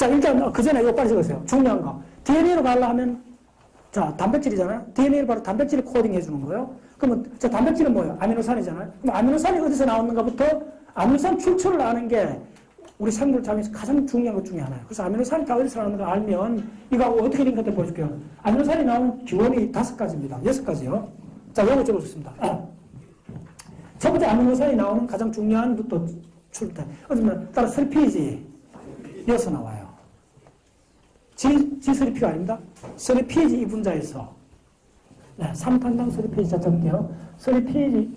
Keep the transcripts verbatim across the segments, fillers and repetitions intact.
자, 일단 그 전에 이거 빨리 적으세요. 중요한 거. 디엔에이로 가려 하면, 자, 단백질이잖아요. 디엔에이를 바로 단백질을 코딩해 주는 거예요. 그러면 저 단백질은 뭐예요? 아미노산이잖아요. 그럼 아미노산이 어디서 나오는가부터 아미노산 출처를 아는 게 우리 생물 장에서 가장 중요한 것 중에 하나예요. 그래서 아미노산이 다 어디서 나오는 걸 알면 이거하고 어떻게 링크한테 보여줄게요. 아미노산이 나오는 기원이 다섯 가지입니다. 여섯 가지요. 자, 이거 적어줬습니다. 아. 첫 번째 아미노산이 나오는 가장 중요한 부터 출처. 어쩌면 따라 삼 피지 이어서 나와요. G, 지 쓰리 피가 아닙니다. 삼 피지 이 분자에서 네, 삼 탄당 삼 피지 자 적을게요. 삼 피지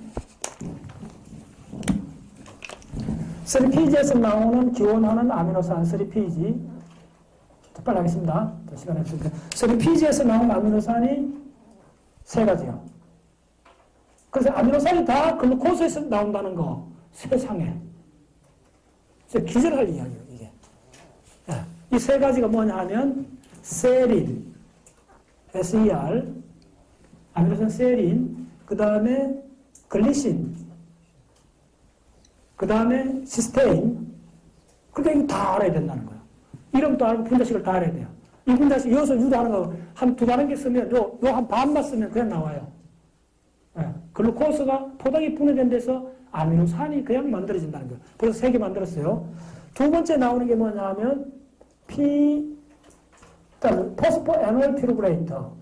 삼 피지에서 나오는 기원하는 아미노산 삼 피지 빨리 하겠습니다. 시간 없으니까 삼 피지에서 나오는 아미노산이 세 가지요. 그래서 아미노산이 다 글루코스에서 나온다는 거 세상에 기절할 이야기예요. 이게 이 세 가지가 뭐냐 하면 세린, 에스이알, 아미노산 세린, 그 다음에 글리신, 그 다음에 시스테인. 그러니까 이거 다 알아야 된다는 거예요. 이름도 알고 분자식을 다 알아야 돼요. 이 분자식 이어서 유도하는 거 한 두 다른 개 쓰면 요, 요 한 반만 쓰면 그냥 나와요. 네. 글루코스가 포닥이 분해된 데서 아미노산이 그냥 만들어진다는 거예요. 그래서 세 개 만들었어요. 두 번째 나오는 게 뭐냐 하면 P, 포스포 에놀 피루브레이터.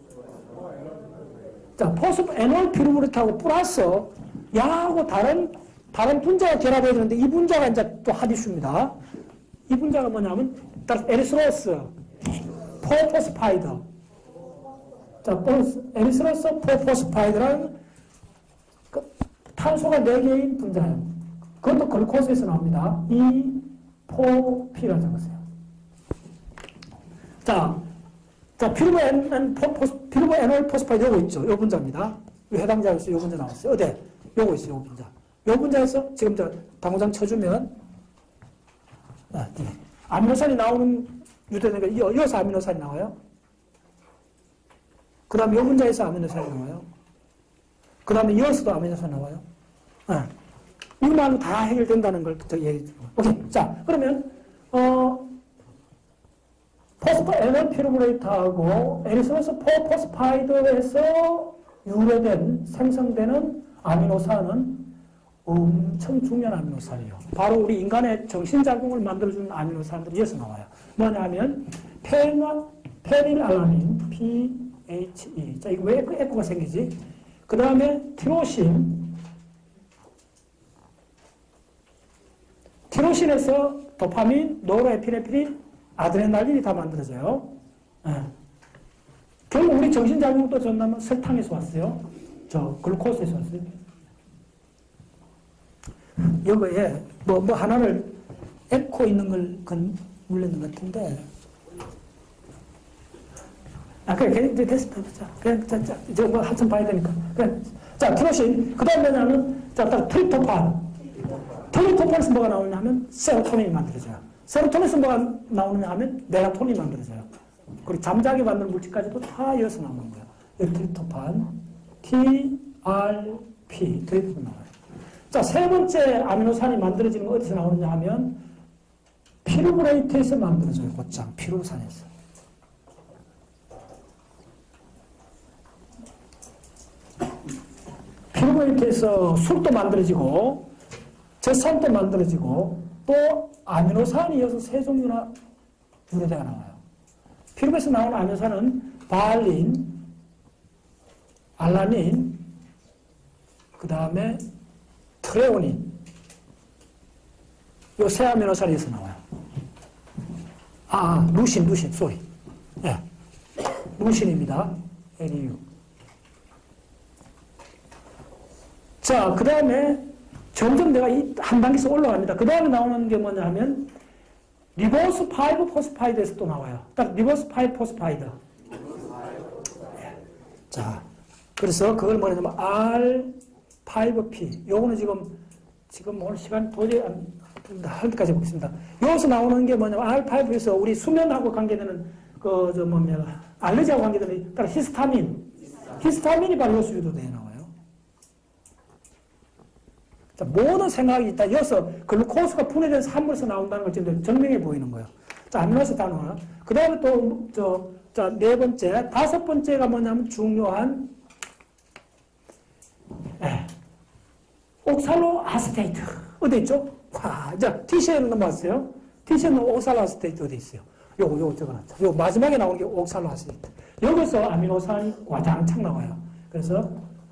자, 포스포 에놀 피루브레이터하고 플러스 양하고 다른, 다른 분자가 결합해야 되는데 이 분자가 이제 또 핫이슈입니다. 이 분자가 뭐냐면, 에리스로스, 포포스파이드. 자, 에리스로스 포포스파이드라는 그 탄소가 네 개인 분자예요. 그것도 글루코스에서 나옵니다. 이 포피라고 적었어요. 자, 자, 피루브 엔, 포스, 피루브 에놀 포스파이드 요거 있죠. 요 분자입니다. 요 해당자에서 요 분자 나왔어요. 어디? 요거 있어요. 요 분자. 요 분자에서 지금 저 당구장 쳐주면, 아, 네. 아미노산이 나오는 유대는 게 이어서 아미노산이 나와요. 그 다음에 요 분자에서 아미노산이 나와요. 그 다음에 이어서도 아미노산이 나와요. 네. 이거만 다 해결된다는 걸 얘기해 주고. 오케이. 자, 그러면, 어, 포스포 에놀 피루브레이트하고 에리스로스 포포스파이드에서 유래된, 생성되는 아미노산은 엄청 중요한 아미노산이에요. 바로 우리 인간의 정신작용을 만들어주는 아미노산들이 여기서 나와요. 뭐냐 하면, 페닐알라닌, 피에이치이. 자, 이거 왜 에코, 에코가 생기지? 그 다음에 티로신, 티로신에서 도파민, 노르에피네프린, 아드레날린이 다 만들어져요. 네. 결국 우리 정신작용도 전나면 설탕에서 왔어요. 저 글루코스에서 왔어요. 여기에 뭐, 뭐 하나를 에코 있는 걸 건 물렸는 것 같은데. 아, 그래, 그래, 이제 됐어. 자, 그냥, 자, 자, 이제 뭐 한참 봐야 되니까. 그래. 자, 티로신. 그 다음 뭐냐면, 자, 딱 트립토판. 트립토판에서 뭐가 나오냐 하면 세로토닌이 만들어져요. 세로토닌에서 뭐가 나오느냐 하면 멜라토닌이 만들어져요. 그리고 잠자게 만드는 물질까지도 다 이어서 나오는 거예요. 여기 트립토판, 티 알 피, 트립토판 나와요. 자, 세 번째 아미노산이 만들어지는 거 어디서 나오느냐 하면 피루브레이트에서 만들어져요. 곧장, 피루산에서. 피루브레이트에서 술도 만들어지고 젖산도 만들어지고 또 아미노산이 이어서 세 종류나 유래되가 나와요. 피루브에서 나오는 아미노산은 바알린, 알라닌, 그 다음에 트레오닌, 요 세 아미노산이 이어서 나와요. 아, 루신, 루신, 쏘리. 예. 네. 루신입니다. 엔이유. 자, 그 다음에 점점 내가 이 한 단계씩 올라갑니다. 그 다음에 나오는 게 뭐냐 하면 리버스 파이브 포스파이드에서 또 나와요. 딱 리버스 파이브 포스파이드. 예. 자, 그래서 그걸 뭐냐면 알 파이브 피. 요거는 지금 지금 오늘 시간 도저히 안 하기까지 보겠습니다. 여기서 나오는 게 뭐냐면 알 파이브에서 우리 수면하고 관계되는 그 저 뭐냐 알레르기하고 관계되는 따라 히스타민. 히스타민이 바로 여기서 유도되어 나와요. 자, 모든 생각이 있다. 여기서 글루코스가 분해된 산물에서 나온다는 걸 지금 증명해 보이는 거예요. 자, 아미노아시드 단어. 그 다음에 또, 저, 자, 네 번째, 다섯 번째가 뭐냐면 중요한, 예, 옥살로 아세테이트. 어디 있죠? 와, 자, 티시에는 넘어왔어요. 티시에는 옥살로 아세테이트 어디 있어요? 요거, 요거 적어놨죠. 요 마지막에 나오는 게 옥살로 아세테이트. 여기서 아미노산이 와장창 나와요. 그래서,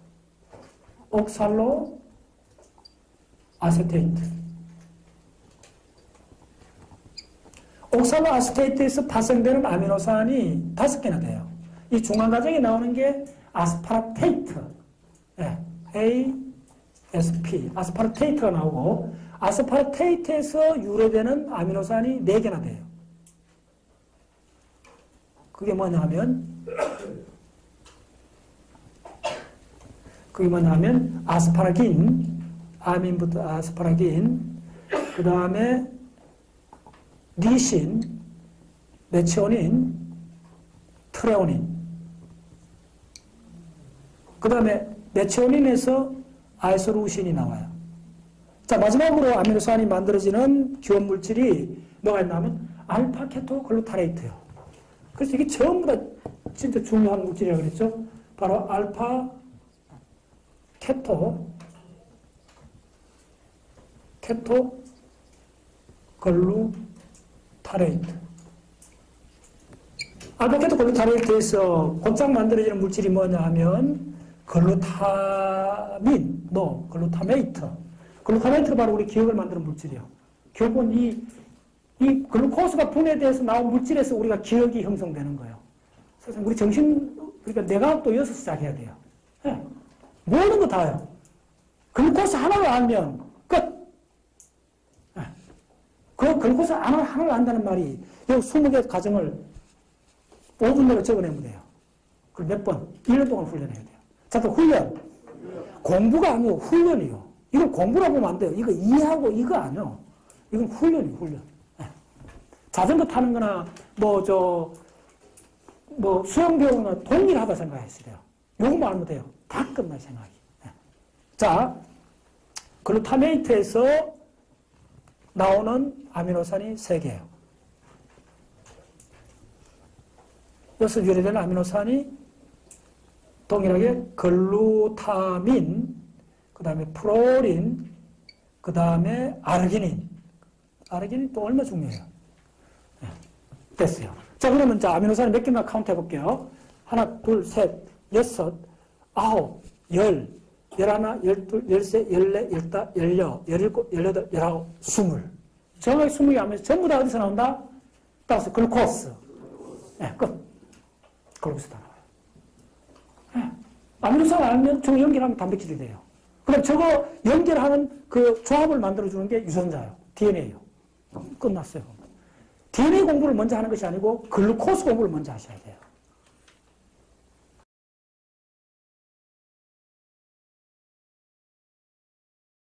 옥살로 아세테이트. 옥살로 아세테이트에서 발생되는 아미노산이 다섯 개나 돼요. 이 중간 과정에 나오는 게 아스파라테이트. 예, A, 에스 피. 아스파라테이트가 나오고, 아스파라테이트에서 유래되는 아미노산이 네 개나 돼요. 그게 뭐냐 하면, 그게 뭐냐 하면, 아스파라긴, 아민부터 아스파라긴, 그 다음에 리신, 메치오닌, 트레오닌. 그 다음에 메치오닌에서 아이소루신이 나와요. 자, 마지막으로 아미노산이 만들어지는 기원 물질이 뭐가 있냐면 알파케토글루타레이트예요. 그래서 이게 전부 다 진짜 중요한 물질이라고 그랬죠. 바로 알파 케토 케토 글루타레이트. 알파 케토 글루타레이트에서 곧장 만들어지는 물질이 뭐냐 하면 글루타민, 노, 글루타메이트. 글루타메이트가 바로 우리 기억을 만드는 물질이에요. 결국은 이, 이 글루코스가 분해돼서 나온 물질에서 우리가 기억이 형성되는 거예요. 그래서 우리 정신, 그러니까 뇌과학도 여기서 시작해야 돼요. 네. 모든 거 다요. 글루코스 하나를 알면 끝. 네. 그 글루코스 하나, 하나를 안다는 말이 여기 스무 개 과정을 오 분 내로 적어내면 돼요. 그걸 몇 번? 일 년 동안 훈련해야 돼요. 자, 또 훈련. 공부가 아니고 훈련이요. 이걸 공부라고 보면 안 돼요. 이거 이해하고 이거 아니요. 이건 훈련이에요, 훈련. 네. 자전거 타는 거나, 뭐, 저, 뭐, 수영 배우는 거 동일하다 생각했어야 돼요. 요것만 알면 돼요. 다 끝날 생각이. 네. 자, 글루타메이트에서 나오는 아미노산이 세 개예요. 여기서 유래되는 아미노산이 동일하게 글루타민, 그 다음에 프로린, 그 다음에 아르기닌. 아르기닌 또 얼마 중요해요. 네, 됐어요. 자, 그러면 자, 아미노산이 몇 개나 카운트 해볼게요. 하나, 둘, 셋, 여섯, 아홉, 열, 열하나, 열둘, 열세, 열네, 열다, 열여, 열일곱, 열여덟, 열아홉, 스물. 정확히 스무 개 하면 전부 다 어디서 나온다? 따라서 글루코스. 네, 끝. 글루코스 다 나와요. 네. 아미노산 알면 저거 연결하면 단백질이 돼요. 그럼 저거 연결하는 그 조합을 만들어주는 게 유전자예요. 디엔에이예요. 끝났어요. 디엔에이 공부를 먼저 하는 것이 아니고 글루코스 공부를 먼저 하셔야 돼요.